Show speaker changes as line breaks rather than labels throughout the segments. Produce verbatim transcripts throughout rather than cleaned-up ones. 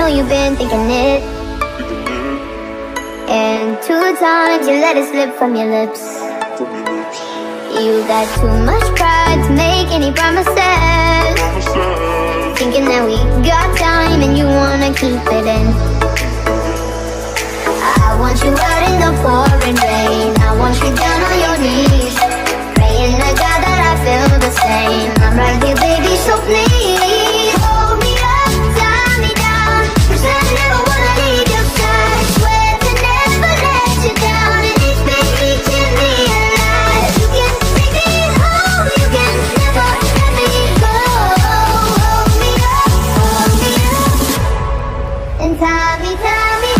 you've been thinking it. And two times you let it slip from your lips. You got too much pride to make any promises, thinking that we got time and you wanna keep it in. I want you out in the pouring rain, I want you down on your knees, praying to God that I feel the same. I'm right here, baby, so please hold me up, tie me down, 'cause I never wanna leave your side. Swear to never let you down, and it's been eating me alive. You can take me home, you can never let me go. Hold me up, hold me up, and tie me, tie me.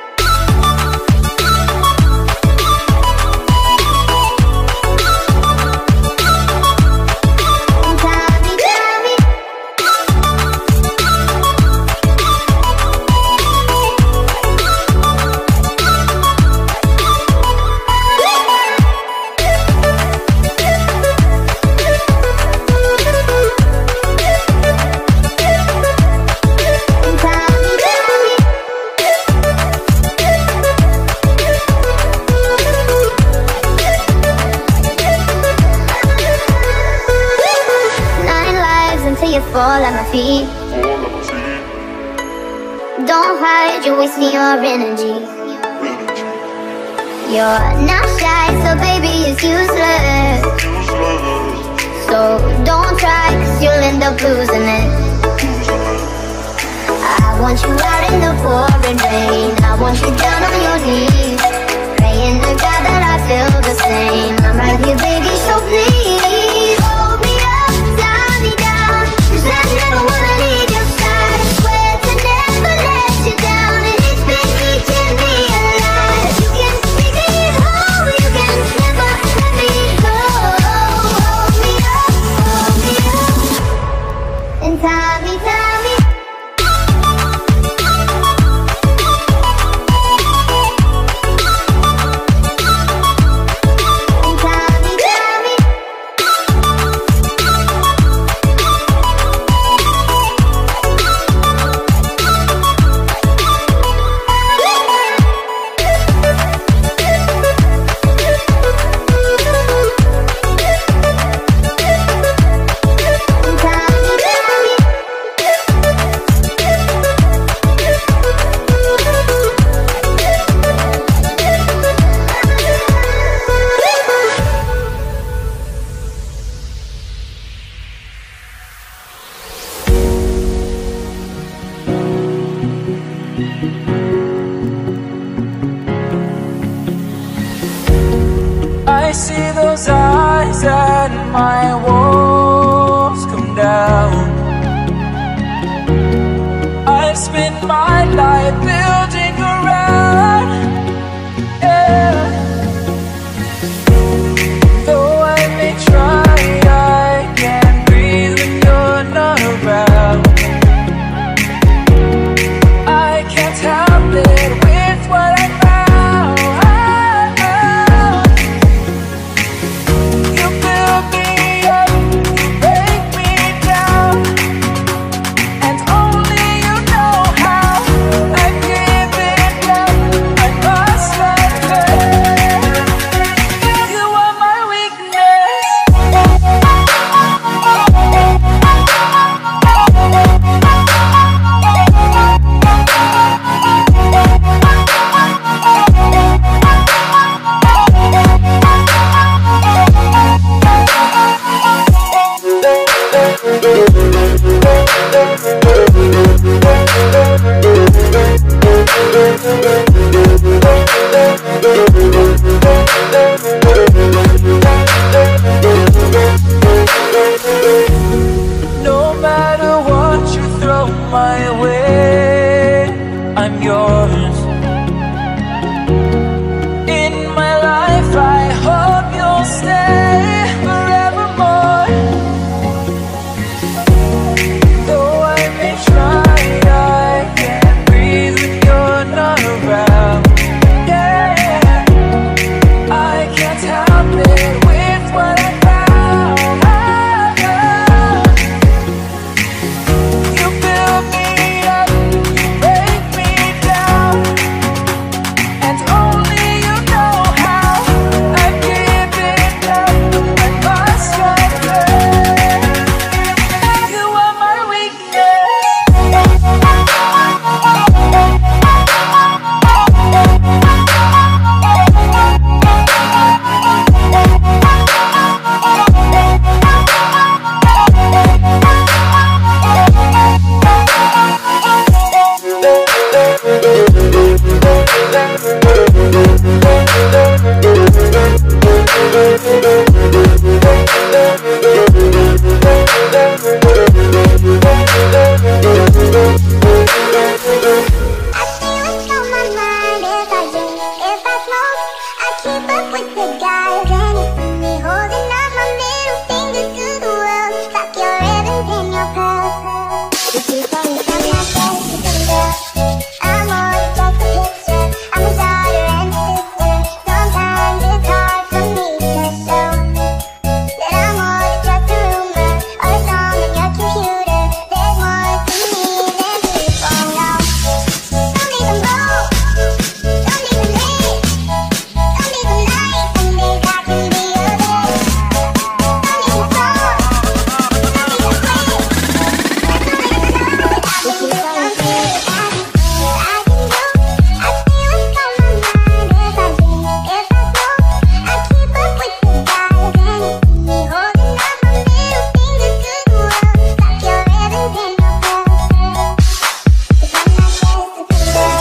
Fall at my feet. Don't hide, you're wasting your energy. You're not shy, so baby it's useless. So don't try, 'cause you'll end up losing it. I want you out in the pouring rain, I want you down on your knees, praying to God that I feel the same. I'm right here, baby, so please hold me up, tie me down, 'cause I never wanna leave your side. Swear to never let you down, and it's been eating me alive. You can take me home, you can never let me go. Hold me up, hold me up, and tie me, tie me.
I see those eyes and my walls come down. I've spent my life building around, yeah. Though I may try, I can't breathe when you're not around. I can't help it with what I found. I
keep up with the guys, and you see me holding up my middle finger to the world. Like your ribbons and your pearls. You keep on from my face to the girl. I'm more than just a picture. I'm a daughter and a sister. Sometimes it's hard for me to show that I'm more than just a rumor or a song in your computer. There's more to me than people know. Don't even go, don't even leave, don't even like some days I can be a day. Don't even fall, don't even quit. I don't even know that I can do something that I can do. I see what's on my mind if I dream, if I smoke. I keep up with the guys, and you see me holding up my middle finger to the world. Like your ribbons and your pearls. If I'm not just a pretty girl.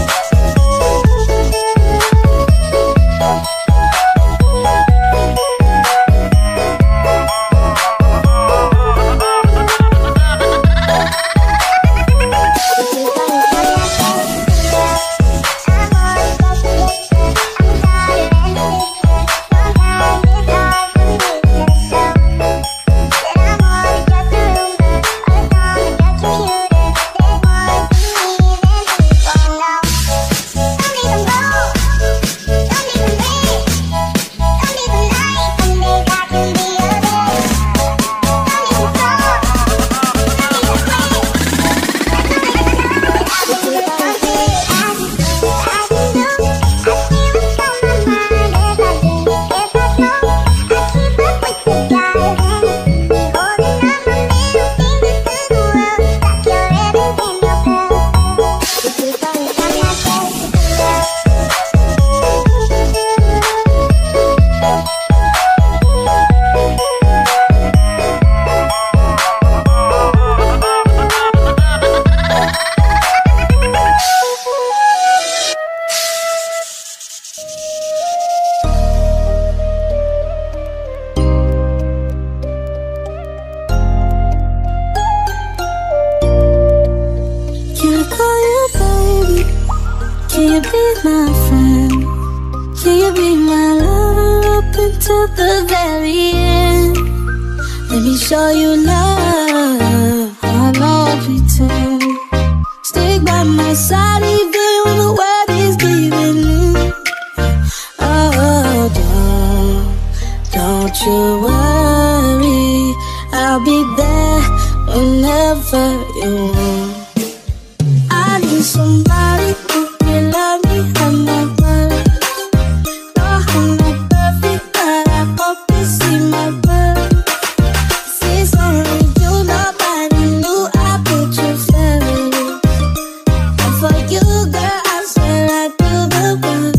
Can I call you baby? Can you be my friend? Can you be my lover up until the very end? Let me show you love, I won't pretend. Stick by my side even when the world is giving in. Oh, don't, don't you worry, I'll be there whenever you want. I need somebody who can love me at my worst. No, I'm not perfect, but I hope you see my worth. Since only you, nobody knew I put you first. And for you, girl, I swear I do the worst.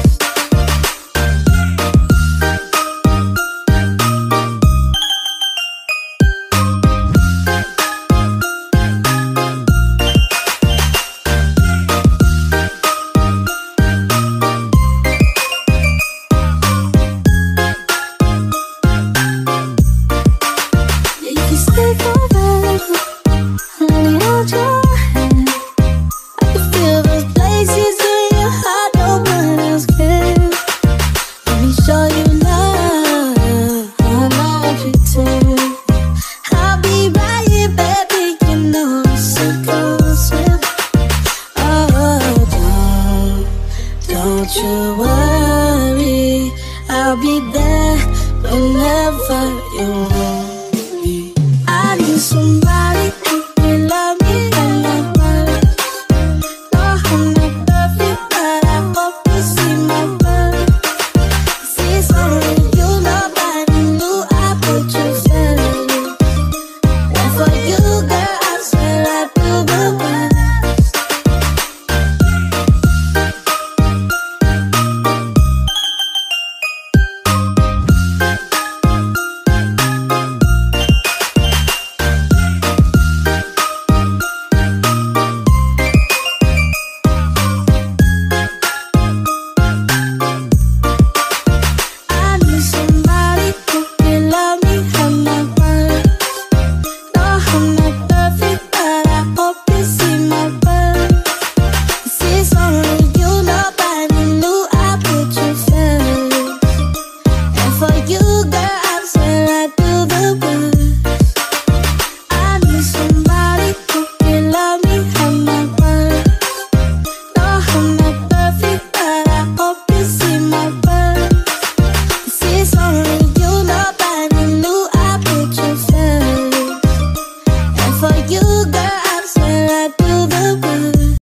You can stay forever, let me hold your hand. I can feel those places in your heart, no one else can. Let me show you love, I won't pretend. I'll be right here, baby, you know it's a concept. Oh, don't, don't you worry, I'll be there whenever you want.